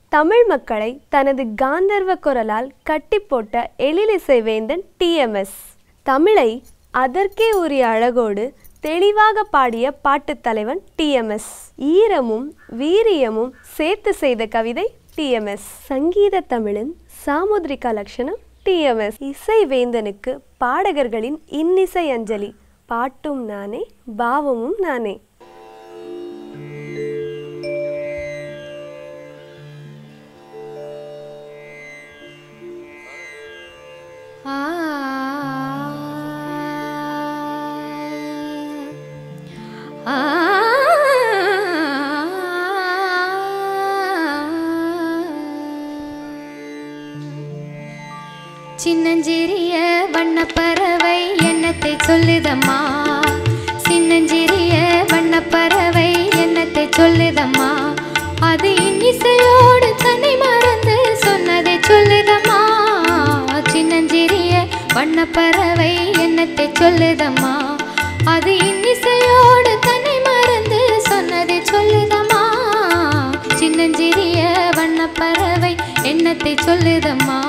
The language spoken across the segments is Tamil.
தமிழ் மக்களை தனது காந்தர்வ குரலால் கட்டி போட்ட எழிலிசை வேந்தன் டிஎம்எஸ். தமிழை அதற்கே உரிய அழகோடு தெளிவாக பாடிய பாட்டுத் தலைவன் டிஎம்எஸ். ஈரமும் வீரியமும் சேர்த்து செய்த கவிதை டிஎம்எஸ். சங்கீத தமிழின் சாமுத்ரிகா லட்சணம் டிஎம்எஸ். இசை வேந்தனுக்கு பாடகர்களின் இன்னிசை அஞ்சலி. பாட்டும் நானே, பாவமும் நானே. சின்னஞ்சிறிய வண்ணப்பறவை என்னத்தை சொல்லுதம்மா, சின்னஞ்சிறிய வண்ணப்பறவை என்னத்தை சொல்லுதம்மா, அது இன்னிசையோடு தன்னை மறந்து சொன்னதை சொல்லுதம்மா. சின்னஞ்சிறிய வண்ணப்பறவை என்னத்தை சொல்லுதம்மா, அது இன்னிசையோடு தன்னை மறந்து சொன்னதை சொல்லுதம்மா. சின்னஞ்சிறிய வண்ணப்பறவை என்னத்தை சொல்லுதம்மா.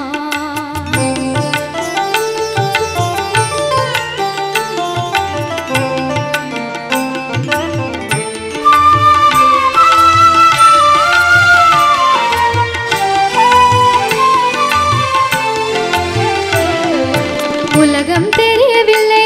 உலகம் தெரியவில்லை,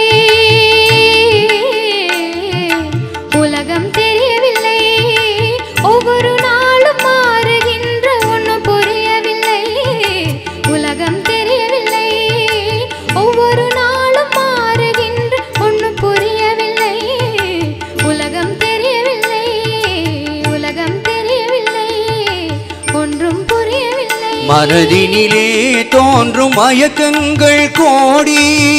உலகம் தெரியவில்லை, ஒவ்வொரு நாளும் மாறுகின்ற ஒன்றும் புரியவில்லை. உலகம் தெரியவில்லை, ஒவ்வொரு நாளும் மாறுகின்ற ஒன்றும் புரியவில்லை. உலகம் தெரியவில்லை, உலகம் தெரியவில்லை, ஒன்றும் புரியவில்லை. மனதினிலே தோன்றும் மயக்கங்கள் கோடி,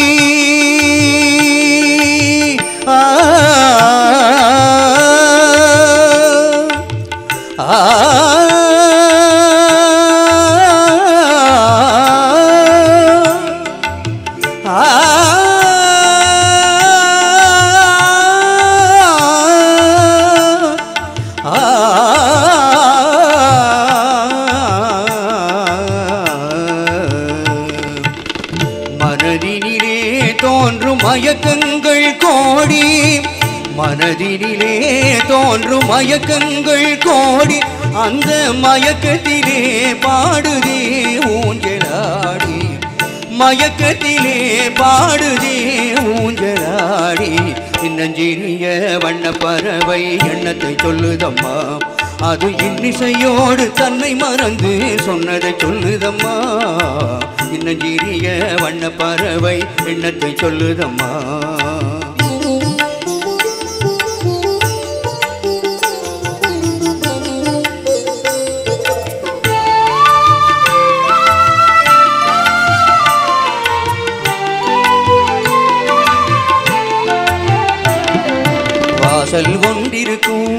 மனதினிலே தோன்றும் மயக்கங்கள் கோடி, மனதினிலே தோன்றும் மயக்கங்கள் கோடி, அந்த மயக்கத்திலே பாடுதே ஊஞ்சலாடி, மயக்கத்திலே பாடுதே ஊஞ்சலாடி. சின்னஞ்சிறிய வண்ணப்பறவை எண்ணத்தை சொல்லுதம்மா, அது இன்னிசையோடு தன்னை மறந்து சொன்னதை சொல்லுதம்மா. சின்னஞ்சிறிய வண்ணப்பறவை எண்ணத்தை சொல்லுதம்மா. வாசல் ஒன்றிருக்கும்,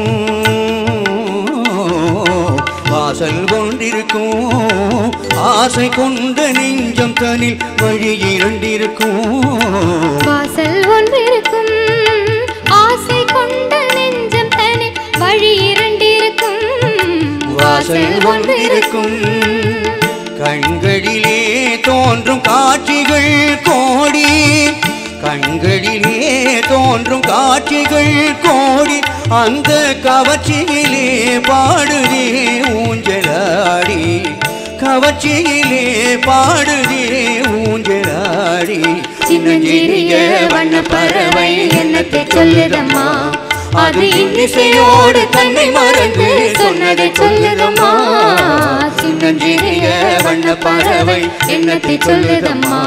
வாசல் ஒன்றிருக்கும், ஆசை கொண்ட நெஞ்சம் தனில் வழி இரண்டிருக்கும். வாசல் ஒன்றிருக்கும், ஆசை கொண்ட நெஞ்சம் தனில் வழி இரண்டிருக்கும். வாசல் ஒன்றிருக்கும், கண்களிலே தோன்றும் காட்சிகள் கோடி, கண்களிலே தோன்றும் காட்சிகள் கோடி, அந்த கவர்ச்சியிலே பாடுதே ஊஞ்சலாடி, கவர்ச்சியிலே பாடுதே ஊஞ்சலாடி. சின்னஞ்சிறிய வண்ணப்பறவை என்னத்தை சொல்லுதம்மா, அது இன்னிசையோடு தன்னை மறந்து சொன்னதை சொல்லுதம்மா. சின்னஞ்சிறிய வண்ணப்பறவை என்னத்தை சொல்லுதம்மா.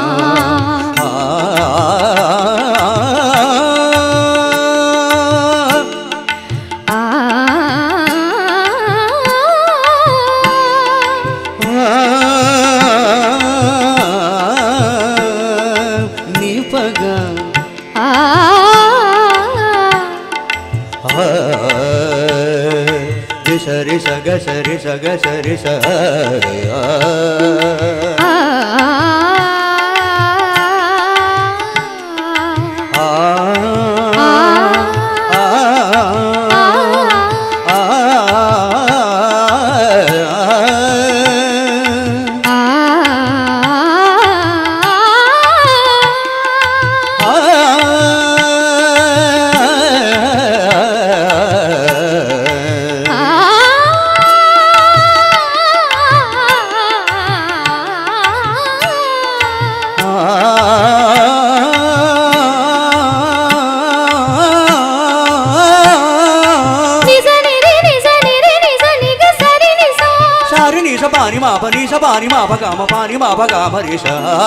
சரி சக சரி சக சரி ச மாரி நீச பானி மாப நீச பானி மாப காம பானி மாப காம ரீச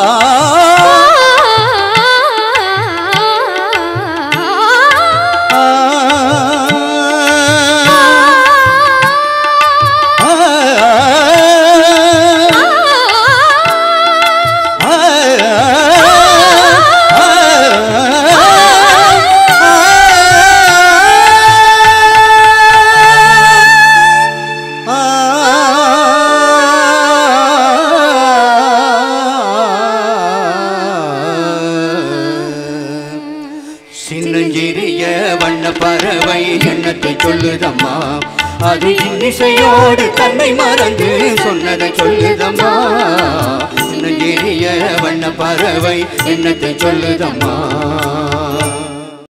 சின்னஞ்சிறிய வண்ண பறவை எண்ணத்தை சொல்லுதம்மா அது இன்னிசையோடு தன்னை மறந்து சொன்னதை சொல்லுதம்மா சின்னஞ்சிறிய வண்ண பறவை எண்ணத்தை சொல்லுதம்மா